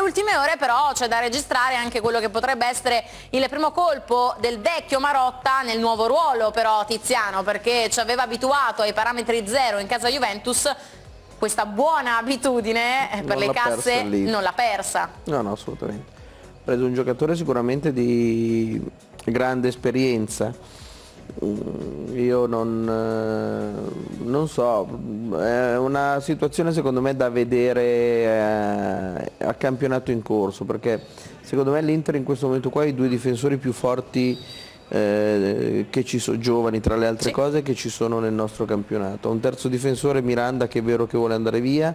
ultime ore però c'è da registrare anche quello che potrebbe essere il primo colpo del vecchio Marotta nel nuovo ruolo però Tiziano, perché ci aveva abituato ai parametri zero in casa Juventus. Questa buona abitudine per le casse non l'ha persa. No, assolutamente. Ha preso un giocatore sicuramente di grande esperienza. Io non so, è una situazione secondo me da vedere a campionato in corso, perché secondo me l'Inter in questo momento qua ha i due difensori più forti che ci sono, giovani tra le altre cose, che ci sono nel nostro campionato. Un terzo difensore, Miranda, che è vero che vuole andare via,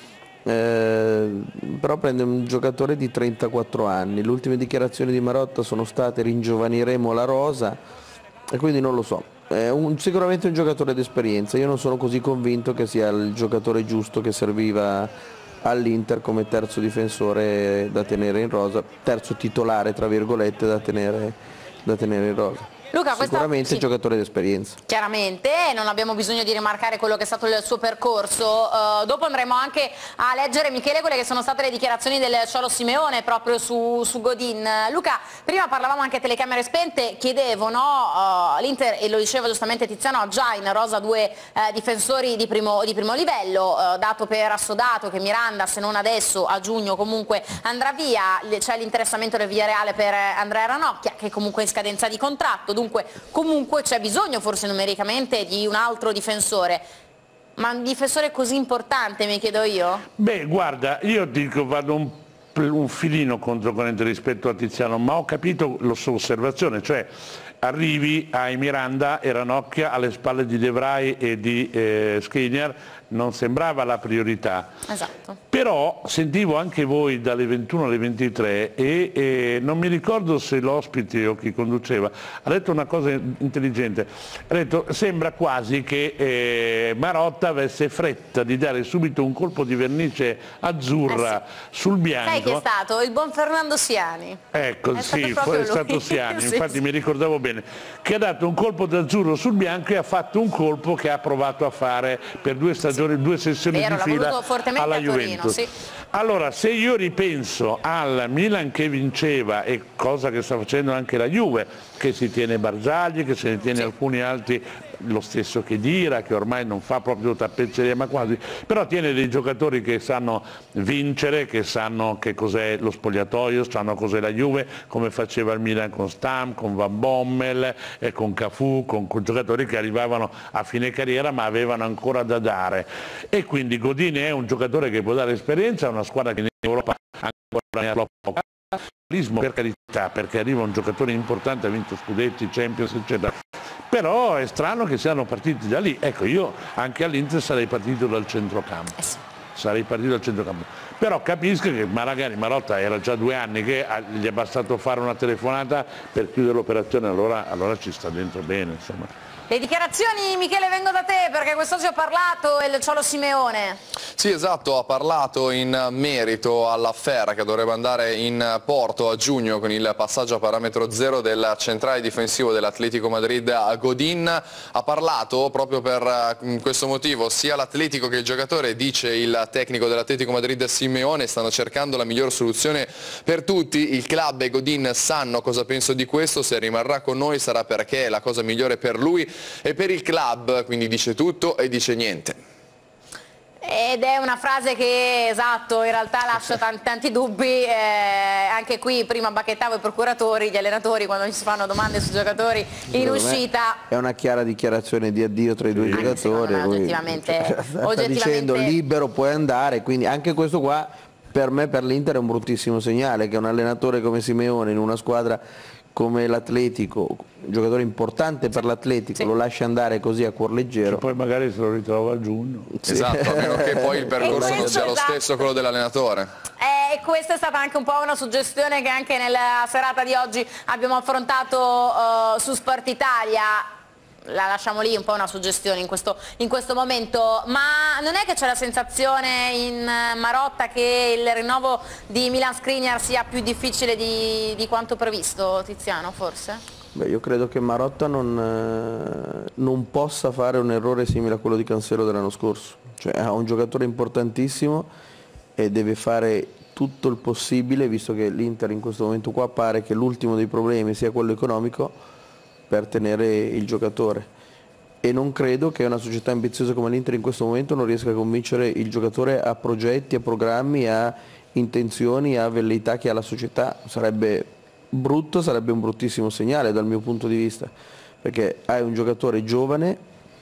però prende un giocatore di 34 anni. Le ultime dichiarazioni di Marotta sono state: ringiovaniremo la rosa, e quindi non lo so. È sicuramente un giocatore d'esperienza. Io non sono così convinto che sia il giocatore giusto che serviva all'Inter come terzo difensore da tenere in rosa, terzo titolare tra virgolette da tenere in rosa. Luca, sicuramente giocatore d'esperienza. Chiaramente, non abbiamo bisogno di rimarcare quello che è stato il suo percorso. Dopo andremo anche a leggere, Michele, quelle che sono state le dichiarazioni del Cholo Simeone proprio su Godin. Luca, prima parlavamo anche a telecamere spente, chiedevo, no? L'Inter, e lo diceva giustamente Tiziano, ha già in rosa due difensori di primo livello, dato per assodato che Miranda, se non adesso, a giugno comunque andrà via. C'è l'interessamento del Villarreal per Andrea Ranocchia, che comunque è in scadenza di contratto. Dunque comunque c'è bisogno forse numericamente di un altro difensore, ma un difensore così importante, mi chiedo io? Beh, guarda, io dico vado un filino controcorrente rispetto a Tiziano, ma ho capito la sua osservazione, cioè arrivi ai Miranda e Ranocchia alle spalle di De Vrij e di Skriniar, non sembrava la priorità. Esatto. Però sentivo anche voi dalle 21 alle 23 e non mi ricordo se l'ospite o chi conduceva ha detto una cosa intelligente, ha detto sembra quasi che Marotta avesse fretta di dare subito un colpo di vernice azzurra sul bianco. Sai chi è stato? Il buon Fernando Siani. Ecco, è sì, stato è stato Siani, sì, infatti mi ricordavo bene, che ha dato un colpo d'azzurro sul bianco e ha fatto un colpo che ha provato a fare per due stagioni, due sessioni di fila alla Juventus. Sì. Allora, se io ripenso al Milan che vinceva, e cosa che sta facendo anche la Juve, che si tiene Barzagli, che se ne tiene alcuni altri, lo stesso che Dira, che ormai non fa proprio tappezzeria ma quasi, però tiene dei giocatori che sanno vincere, che sanno che cos'è lo spogliatoio, sanno cos'è la Juve, come faceva il Milan con Stam, con Van Bommel, con Cafù, con giocatori che arrivavano a fine carriera ma avevano ancora da dare. E quindi Godin è un giocatore che può dare esperienza a una squadra che in Europa ancora ne ha troppo. Per carità, perché arriva un giocatore importante, ha vinto scudetti, Champions, eccetera. Però è strano che siano partiti da lì. Ecco, io anche all'Inter sarei partito dal centrocampo. Sarei partito dal centrocampo. Però capisco che magari Marotta era già 2 anni che gli è bastato fare una telefonata per chiudere l'operazione, allora ci sta dentro bene, insomma. Le dichiarazioni, Michele, vengo da te perché quest'oggi ha parlato il Cholo Simeone. Sì, esatto, ha parlato in merito all'affare che dovrebbe andare in porto a giugno con il passaggio a parametro zero del centrale difensivo dell'Atletico Madrid a Godin. Ha parlato proprio per questo motivo sia l'Atletico che il giocatore, dice il tecnico dell'Atletico Madrid Simeone, stanno cercando la miglior soluzione per tutti. Il club e Godin sanno cosa penso di questo, se rimarrà con noi sarà perché è la cosa migliore per lui e per il club, quindi dice tutto e dice niente. Ed è una frase che, esatto, in realtà lascia tanti dubbi. Anche qui prima bacchettavo i procuratori, gli allenatori quando ci si fanno domande sui giocatori in uscita. È una chiara dichiarazione di addio tra i due giocatori. Oggettivamente, sta dicendo libero, puoi andare, quindi anche questo qua per me, per l'Inter, è un bruttissimo segnale che un allenatore come Simeone in una squadra come l'Atletico, un giocatore importante per l'Atletico, lo lascia andare così a cuor leggero. E poi magari se lo ritrova a giugno. Esatto, a meno che poi il percorso non sia lo stesso quello dell'allenatore. E questa è stata anche un po' una suggestione che anche nella serata di oggi abbiamo affrontato su Sport Italia. La lasciamo lì, un po' una suggestione in questo momento, ma non è che c'è la sensazione in Marotta che il rinnovo di Milan Skriniar sia più difficile di quanto previsto, Tiziano, forse? Beh, io credo che Marotta non possa fare un errore simile a quello di Cancelo dell'anno scorso, cioè ha un giocatore importantissimo e deve fare tutto il possibile, visto che l'Inter in questo momento qua pare che l'ultimo dei problemi sia quello economico, per tenere il giocatore. E non credo che una società ambiziosa come l'Inter in questo momento non riesca a convincere il giocatore a progetti, a programmi, a intenzioni, a velleità che ha la società. Sarebbe brutto, sarebbe un bruttissimo segnale dal mio punto di vista, perché hai un giocatore giovane,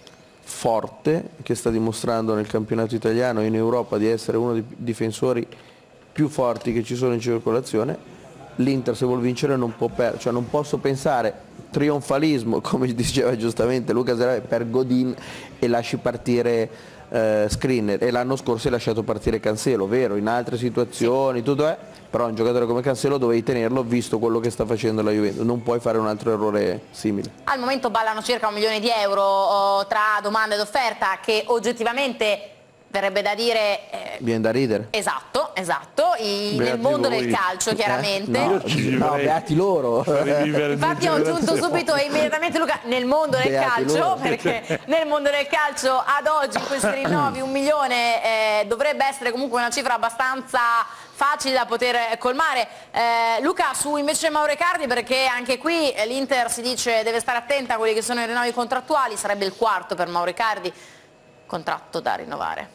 forte, che sta dimostrando nel campionato italiano e in Europa di essere uno dei difensori più forti che ci sono in circolazione. L'Inter, se vuol vincere, non può cioè non posso pensare trionfalismo, come diceva giustamente Luca Serafini, per Godin e lasci partire Skriniar, e l'anno scorso hai lasciato partire Cancelo, vero, in altre situazioni, tutto però un giocatore come Cancelo dovevi tenerlo, visto quello che sta facendo la Juventus, non puoi fare un altro errore simile. Al momento ballano circa 1 milione di euro tra domanda ed offerta, che oggettivamente verrebbe da dire... Viene da ridere. Esatto, nel mondo del calcio chiaramente. No, beati loro. Infatti ho aggiunto subito e immediatamente Luca, nel mondo del calcio, loro. perché nel mondo del calcio ad oggi questi rinnovi 1 milione dovrebbe essere comunque una cifra abbastanza facile da poter colmare. Luca, su invece Mauro Icardi, perché anche qui l'Inter si dice deve stare attenta a quelli che sono i rinnovi contrattuali, sarebbe il 4° per Mauro Icardi, contratto da rinnovare.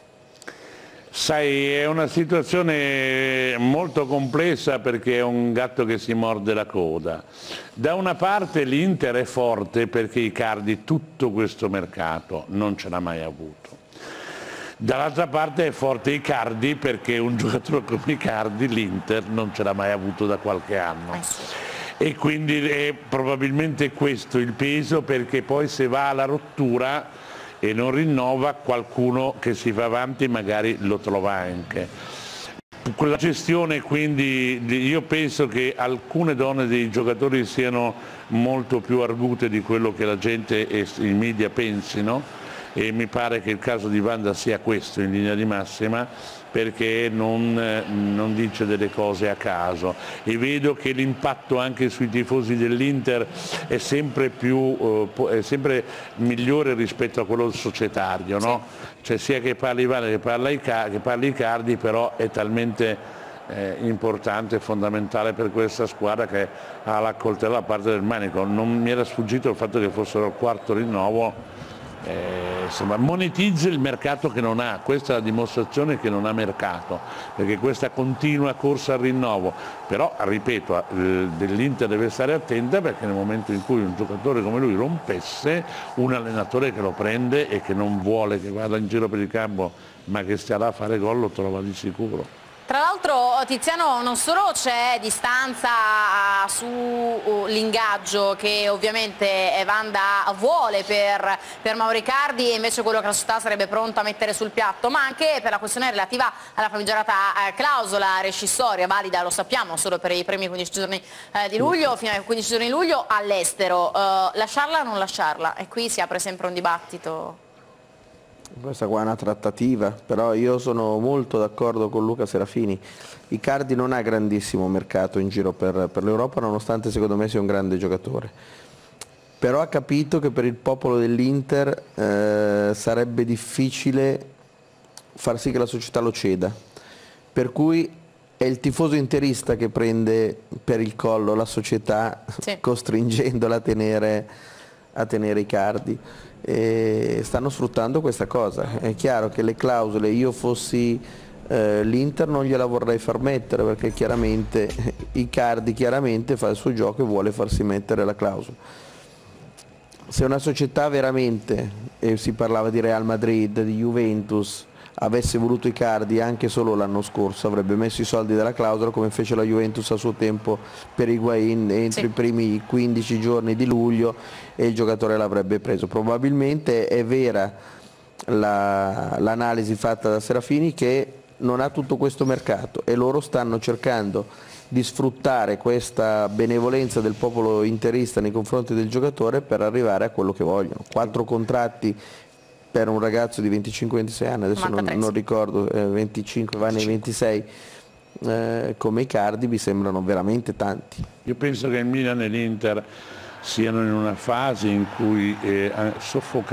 Sai, è una situazione molto complessa, perché è un gatto che si morde la coda. Da una parte l'Inter è forte perché Icardi tutto questo mercato non ce l'ha mai avuto. Dall'altra parte è forte Icardi perché un giocatore come Icardi l'Inter non ce l'ha mai avuto da qualche anno. E quindi è probabilmente questo il peso, perché poi se va alla rottura e non rinnova, qualcuno che si fa avanti magari lo trova anche. Quella gestione, quindi, io penso che alcune donne dei giocatori siano molto più argute di quello che la gente e i media pensino, e mi pare che il caso di Wanda sia questo in linea di massima, perché non dice delle cose a caso, e vedo che l'impatto anche sui tifosi dell'Inter è sempre migliore rispetto a quello societario, no? Cioè, sia che parli Wanda che parli Icardi, però è talmente importante e fondamentale per questa squadra che ha la coltella a parte del manico. Non mi era sfuggito il fatto che fossero il 4° rinnovo. Insomma, monetizza il mercato che non ha, questa è la dimostrazione che non ha mercato, perché questa continua corsa al rinnovo. Però, ripeto, dell'Inter deve stare attenta, perché nel momento in cui un giocatore come lui rompesse, un allenatore che lo prende e che non vuole che vada in giro per il campo ma che stia là a fare gol lo trova di sicuro. Tra l'altro, Tiziano, non solo c'è distanza sull'ingaggio che ovviamente Wanda vuole per Mauro Icardi, e invece quello che la società sarebbe pronta a mettere sul piatto, ma anche per la questione relativa alla famigerata clausola rescissoria, valida, lo sappiamo, solo per i primi 15 giorni di luglio, fino ai 15 giorni di luglio all'estero. Lasciarla o non lasciarla? E qui si apre sempre un dibattito. Questa qua è una trattativa, però io sono molto d'accordo con Luca Serafini. Icardi non ha grandissimo mercato in giro per l'Europa, nonostante secondo me sia un grande giocatore. Però ha capito che per il popolo dell'Inter sarebbe difficile far sì che la società lo ceda. Per cui è il tifoso interista che prende per il collo la società, sì, costringendola a tenere Icardi. E stanno sfruttando questa cosa. È chiaro che le clausole, io fossi l'Inter non gliela vorrei far mettere, perché chiaramente Icardi fa il suo gioco e vuole farsi mettere la clausola. Se una società veramente, e si parlava di Real Madrid, di Juventus, avesse voluto Icardi anche solo l'anno scorso, avrebbe messo i soldi della clausola, come fece la Juventus a suo tempo per Higuain entro i primi 15 giorni di luglio, e il giocatore l'avrebbe preso. Probabilmente è vera l'analisi fatta da Serafini, che non ha tutto questo mercato, e loro stanno cercando di sfruttare questa benevolenza del popolo interista nei confronti del giocatore per arrivare a quello che vogliono. 4 contratti per un ragazzo di 25-26 anni, adesso non ricordo, 25, va nei 26, come Icardi, mi sembrano veramente tanti. Io penso che il Milan e l'Inter siano in una fase in cui,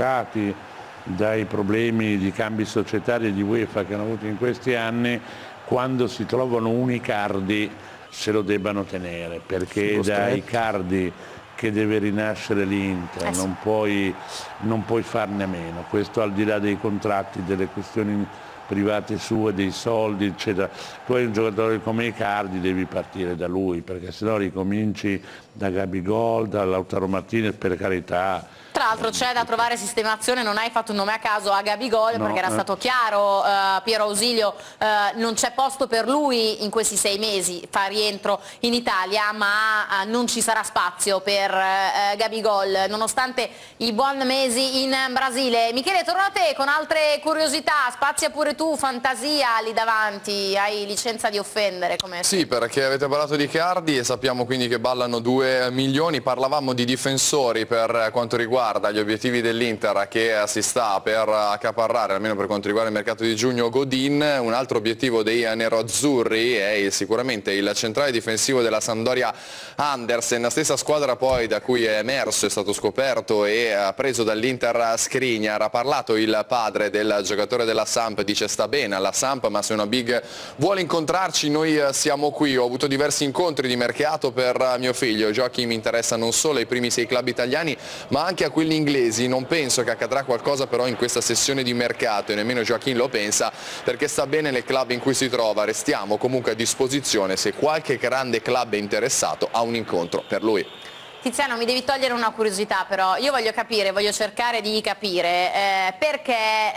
soffocati dai problemi di cambi societari di UEFA che hanno avuto in questi anni, quando si trovano un Icardi se lo debbano tenere, perché è da Icardi che deve rinascere l'Inter, non puoi farne a meno, questo al di là dei contratti, delle questioni private sue, dei soldi eccetera. Tu hai un giocatore come Icardi, devi partire da lui, perché sennò ricominci da Gabigol, da Lautaro Martinez, per carità. Tra l'altro c'è da trovare sistemazione, non hai fatto un nome a caso a Gabigol, perché era stato chiaro, Piero Ausilio, non c'è posto per lui in questi 6 mesi, fa rientro in Italia, ma non ci sarà spazio per Gabigol, nonostante i buoni mesi in Brasile. Michele, torno a te con altre curiosità, spazia pure tu, fantasia lì davanti, hai licenza di offendere. Come sì, perché avete parlato di Icardi e sappiamo quindi che ballano 2 milioni, parlavamo di difensori per quanto riguarda gli obiettivi dell'Inter che si sta per accaparrare, almeno per quanto riguarda il mercato di giugno, Godin. Un altro obiettivo dei neroazzurri è sicuramente il centrale difensivo della Sampdoria Andersen, stessa squadra poi da cui è emerso, è stato scoperto e preso dall'Inter Skriniar. Ha parlato il padre del giocatore della Samp, dice sta bene alla Samp, ma se una big vuole incontrarci noi siamo qui. Ho avuto diversi incontri di mercato per mio figlio, Joachim mi interessa non solo ai primi 6 club italiani ma anche a quelli inglesi. Non penso che accadrà qualcosa però in questa sessione di mercato e nemmeno Joachim lo pensa, perché sta bene nel club in cui si trova. Restiamo comunque a disposizione se qualche grande club è interessato a un incontro per lui. Tiziano, mi devi togliere una curiosità però, io voglio capire, voglio cercare di capire perché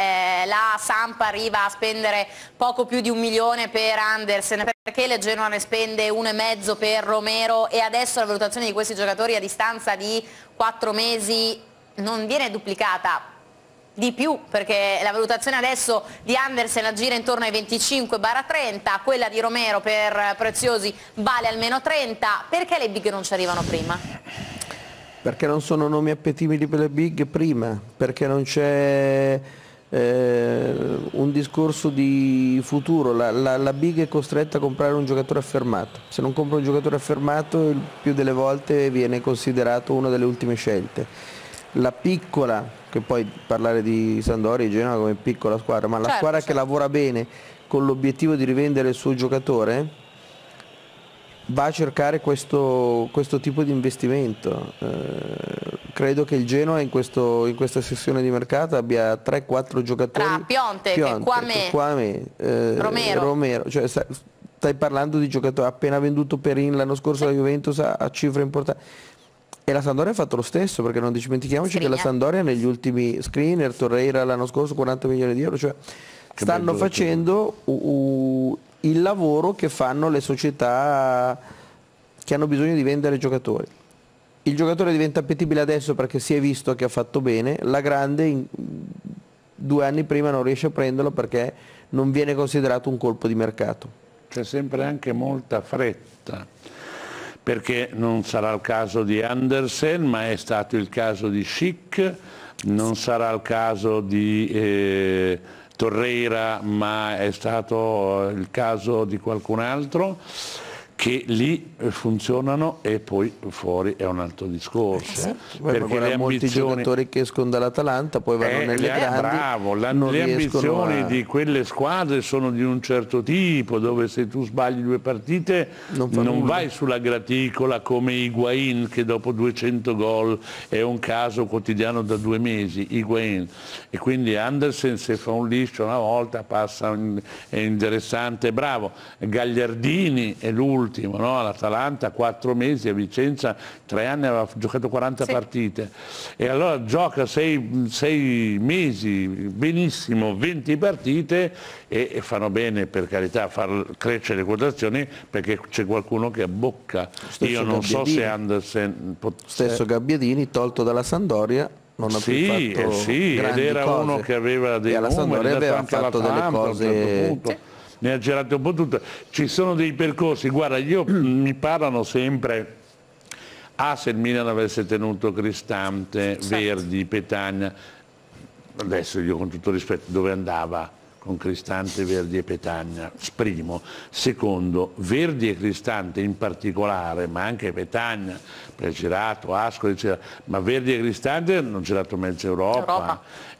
la Samp arriva a spendere poco più di 1 milione per Andersen, perché il Genoa ne spende 1,5 per Romero e adesso la valutazione di questi giocatori a distanza di 4 mesi non viene duplicata. Di più, perché la valutazione adesso di Andersen aggira intorno ai 25-30, quella di Romero per Preziosi vale almeno 30, perché le big non ci arrivano prima? Perché non sono nomi appetibili per le big prima, perché non c'è un discorso di futuro, la big è costretta a comprare un giocatore affermato, se non compra un giocatore affermato il più delle volte viene considerato una delle ultime scelte. La piccola, che poi parlare di Sampdoria e Genoa come piccola squadra, ma la squadra che lavora bene con l'obiettivo di rivendere il suo giocatore va a cercare questo tipo di investimento. Credo che il Genoa in questa sessione di mercato abbia 3-4 giocatori. Tra Piontek, Kwame, Romero, cioè, stai parlando di giocatori appena venduto Perin l'anno scorso alla Juventus a cifre importanti. E la Sampdoria ha fatto lo stesso, perché non dimentichiamoci che la Sampdoria negli ultimi Skriniar, Torreira l'anno scorso 40 milioni di euro, cioè stanno facendo il lavoro che fanno le società che hanno bisogno di vendere giocatori. Il giocatore diventa appetibile adesso perché si è visto che ha fatto bene, la grande 2 anni prima non riesce a prenderlo perché non viene considerato un colpo di mercato. C'è sempre anche molta fretta, perché non sarà il caso di Andersen, ma è stato il caso di Schick, non sarà il caso di Torreira, ma è stato il caso di qualcun altro, che lì funzionano e poi fuori è un altro discorso. Perché le molti giocatori che escono dall'Atalanta poi vanno nelle grandi. Bravo, le ambizioni di quelle squadre sono di un certo tipo, dove se tu sbagli 2 partite non vai sulla graticola come Higuain, che dopo 200 gol è un caso quotidiano da 2 mesi, Higuain. E quindi Andersen se fa un liscio una volta passa, è interessante, bravo. Gagliardini è l'ultimo, no? All'Atalanta 4 mesi, a Vicenza 3 anni aveva giocato 40 partite e allora gioca 6 mesi benissimo 20 partite e fanno bene, per carità, far crescere le quotazioni, perché c'è qualcuno che abbocca. Io non so se Andersen stesso Gabbiadini tolto dalla Sampdoria non ha più fatto ed era cose. Uno che aveva dei alla Sampdoria aveva fatto delle cose, ne ha girato un po' tutto. Ci sono dei percorsi, guarda, mi parlano sempre, se il Milan avesse tenuto Cristante, Verdi, Petagna, adesso io con tutto rispetto, dove andava con Cristante, Verdi e Petagna? Primo. Secondo, Verdi e Cristante in particolare, ma anche Petagna, Girato, Ascoli, eccetera, ma Verdi e Cristante hanno girato mezza Europa.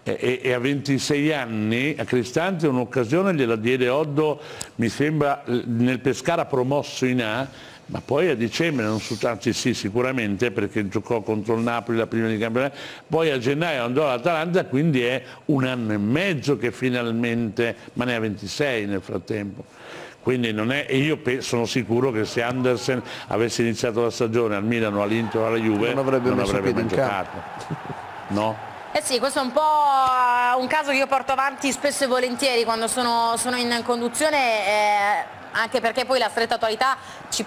e a 26 anni a Cristante un'occasione gliela diede Oddo, mi sembra, nel Pescara promosso in A, ma poi a dicembre, non su tanti sì sicuramente perché giocò contro il Napoli la prima di campionato, poi a gennaio andò all'Atalanta, quindi è un anno e mezzo che finalmente, ma ne ha 26 nel frattempo. Quindi non è, e io sono sicuro che se Andersen avesse iniziato la stagione al Milano, all'Inter o alla Juve non avrebbe mai giocato. No? Eh sì, questo è un po' un caso che io porto avanti spesso e volentieri quando sono in conduzione, anche perché poi la stretta attualità ci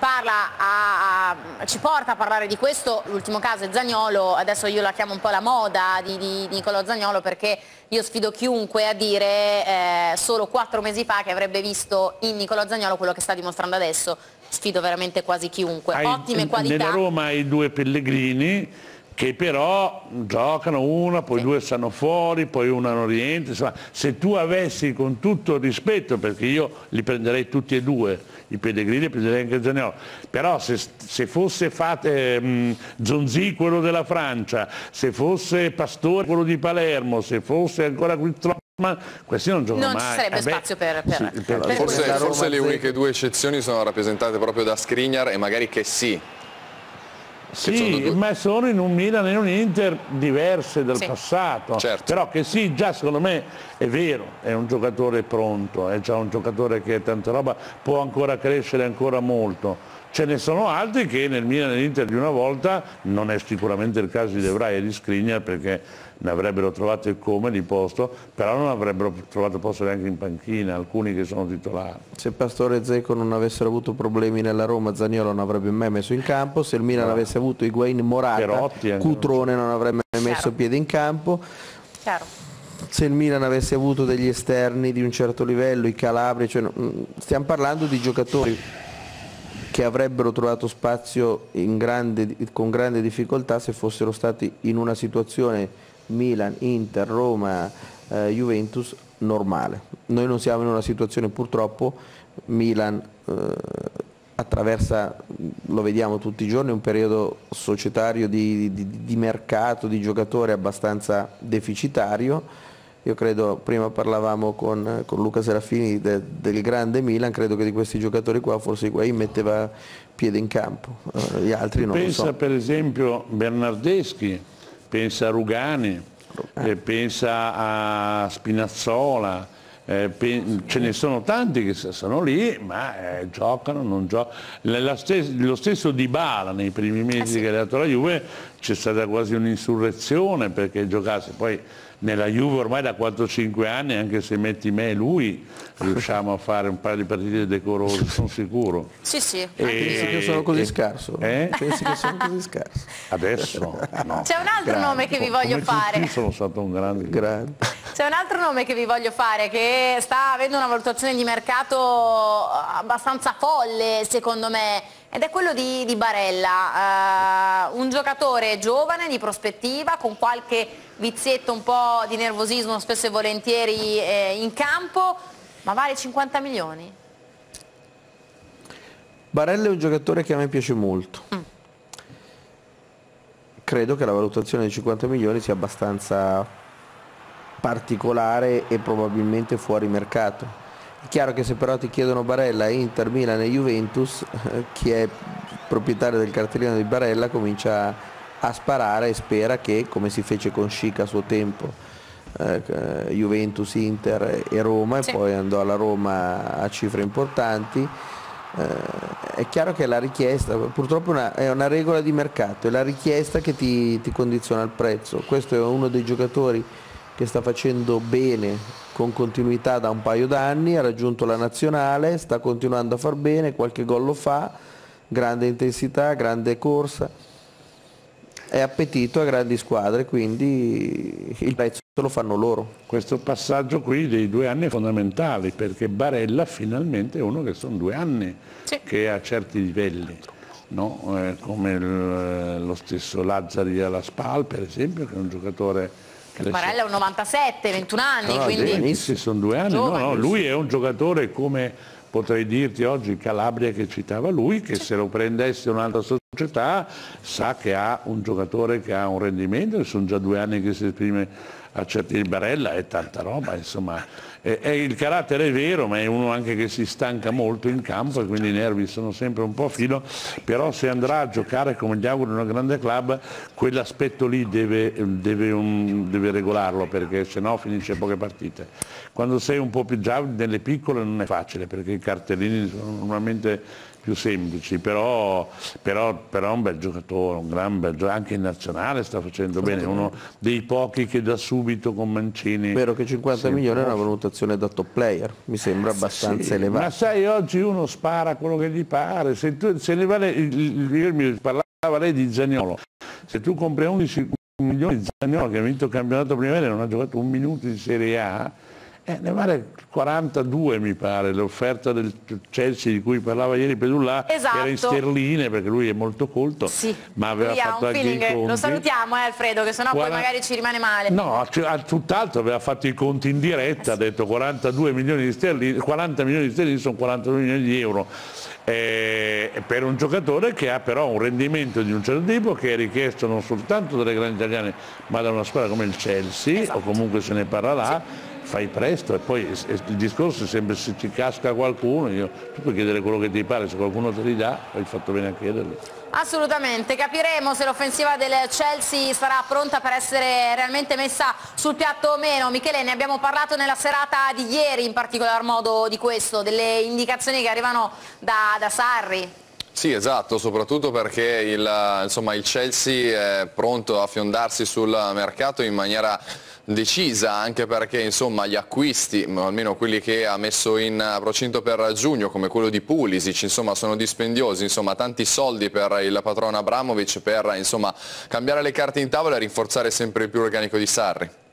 porta a parlare di questo. L'ultimo caso è Zaniolo, adesso io la chiamo un po' la moda di Nicolò Zaniolo, perché io sfido chiunque a dire solo 4 mesi fa che avrebbe visto in Nicolò Zaniolo quello che sta dimostrando adesso. Sfido veramente quasi chiunque. Ottime qualità. Nella Roma hai 2 Pellegrini che però giocano una, poi 2 stanno fuori, poi una non rientra. Insomma, se tu avessi, con tutto il rispetto, perché io li prenderei tutti e 2, i Pellegrini, prenderei anche Zaniolo, però se fosse Zonzi quello della Francia, se fosse Pastore quello di Palermo, se fosse ancora qui questi non giocano mai. Non ci sarebbe spazio per forse le uniche 2 eccezioni sono rappresentate proprio da Skriniar e magari che sì. Sì, ma sono in un Milan e in un Inter diverse dal passato, certo. Però che sì, già secondo me è vero, è un giocatore pronto, è già un giocatore che è tanta roba, può ancora crescere ancora molto. Ce ne sono altri che nel Milan e nell'Inter di una volta, non è sicuramente il caso di De Vrij e di Skriniar, perché ne avrebbero trovato il come di posto, però non avrebbero trovato posto neanche in panchina, alcuni che sono titolari. Se Pastore e Dzeko non avessero avuto problemi nella Roma, Zaniolo non avrebbe mai messo in campo. Se il Milan avesse avuto Higuain, Morata, Cutrone non avrebbe mai messo piede in campo. Chiaro. Se il Milan avesse avuto degli esterni di un certo livello, i Calabri, cioè, stiamo parlando di giocatori che avrebbero trovato spazio con grande difficoltà se fossero stati in una situazione Milan, Inter, Roma, Juventus normale. Noi non siamo in una situazione, purtroppo. Milan attraversa, lo vediamo tutti i giorni, un periodo societario di mercato, di giocatori abbastanza deficitario. Io credo, prima parlavamo con Luca Serafini del grande Milan, credo che di questi giocatori qua forse Higuain metteva piede in campo, gli altri non lo so. Pensa per esempio Bernardeschi, pensa a Rugani, pensa a Spinazzola, ce ne sono tanti che sono lì ma giocano, non giocano. Lo stesso Dybala nei primi mesi che è andato alla Juve c'è stata quasi un'insurrezione perché giocasse, poi nella Juve ormai da 4-5 anni, anche se metti me e lui, riusciamo a fare un paio di partite decorose, sono sicuro. Sì, sì. Pensi che sono così scarso? Pensi che sono così scarso? Adesso no. C'è un altro nome che vi voglio fare. Io sono stato un grande. C'è un altro nome che vi voglio fare che sta avendo una valutazione di mercato abbastanza folle secondo me, ed è quello di Barella, un giocatore giovane, di prospettiva, con qualche vizietto, un po' di nervosismo spesso e volentieri in campo, ma vale 50 milioni? Barella è un giocatore che a me piace molto. Credo che la valutazione di 50 milioni sia abbastanza particolare e probabilmente fuori mercato. È chiaro che se però ti chiedono Barella, Inter, Milan e Juventus, chi è proprietario del cartellino di Barella comincia a sparare e spera che, come si fece con Schick a suo tempo, Juventus, Inter e Roma, e poi andò alla Roma a cifre importanti. È chiaro che la richiesta, purtroppo è una regola di mercato, è la richiesta che ti condiziona il prezzo. Questo è uno dei giocatori che sta facendo bene con continuità da un paio d'anni, ha raggiunto la nazionale, sta continuando a far bene, qualche gol lo fa, grande intensità, grande corsa, è appetito a grandi squadre, quindi il prezzo lo fanno loro. Questo passaggio qui dei 2 anni è fondamentale, perché Barella finalmente è uno che sono 2 anni che ha certi livelli, no? Come lo stesso Lazzari alla Spal per esempio, che è un giocatore... Barella è un 97, 21 anni, quindi... Sì, sono 2 anni, no, lui è un giocatore come potrei dirti oggi Calabria che citava lui, che se lo prendesse un'altra società società, sa che ha un giocatore che ha un rendimento, sono già 2 anni che si esprime a certi, Barella è tanta roba, insomma, il carattere è vero, ma è uno anche che si stanca molto in campo e quindi i nervi sono sempre un po' a filo, però se andrà a giocare come gli auguro in una grande club, quell'aspetto lì deve regolarlo, perché sennò finisce poche partite. Quando sei un po' più già nelle piccole non è facile, perché i cartellini sono normalmente più semplici, però è un bel giocatore, un gran bel giocatore, anche in nazionale sta facendo bene, uno dei pochi che da subito con Mancini... Spero che 50 milioni è una valutazione da top player, mi sembra abbastanza elevata. Ma sai, oggi uno spara quello che gli pare, se ne vale, mi parlava lei di Zaniolo, se tu compri 11 milioni di Zaniolo che ha vinto il campionato primavera e non ha giocato un minuto di Serie A, ne vale 42 mi pare, l'offerta del Chelsea di cui parlava ieri Pedulla, esatto. Era in sterline perché lui è molto colto, sì. ma aveva fatto anche i conti. Lo salutiamo Alfredo, che sennò poi magari ci rimane male. No, tutt'altro aveva fatto i conti in diretta, ha detto 42 milioni di sterline, 40 milioni di sterline sono 42 milioni di euro. Per un giocatore che ha però un rendimento di un certo tipo, che è richiesto non soltanto dalle grandi italiane ma da una squadra come il Chelsea, esatto. O comunque se ne parla là, sì. Fai presto e poi il discorso è sempre se ci casca qualcuno, tu puoi chiedere quello che ti pare, se qualcuno te li dà, hai fatto bene a chiederli. Assolutamente, capiremo se l'offensiva del Chelsea sarà pronta per essere realmente messa sul piatto o meno. Michele, ne abbiamo parlato nella serata di ieri, in particolar modo di questo, delle indicazioni che arrivano da Sarri. Sì, esatto, soprattutto perché il Chelsea è pronto a fiondarsi sul mercato in maniera decisa, anche perché insomma gli acquisti, almeno quelli che ha messo in procinto per giugno, come quello di Pulisic, insomma sono dispendiosi, insomma tanti soldi per il patrono Abramovich per insomma cambiare le carte in tavola e rinforzare sempre più l'organico di Sarri.